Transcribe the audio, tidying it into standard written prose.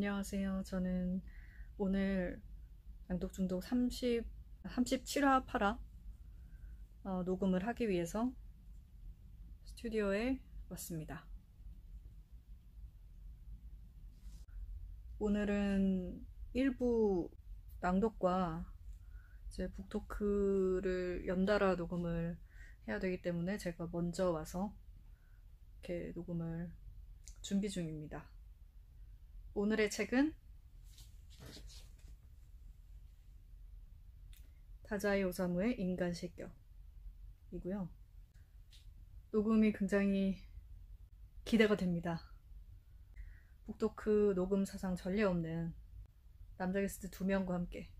안녕하세요. 저는 오늘 양독중독 37화 8화 녹음을 하기 위해서 스튜디오에 왔습니다. 오늘은 일부 낭독과 이제 북토크를 연달아 녹음을 해야 되기 때문에 제가 먼저 와서 이렇게 녹음을 준비 중입니다. 오늘의 책은 다자이 오사무의 인간실격이고요. 녹음이 굉장히 기대가 됩니다. 북토크 녹음 사상 전례 없는 남자 게스트 2명과 함께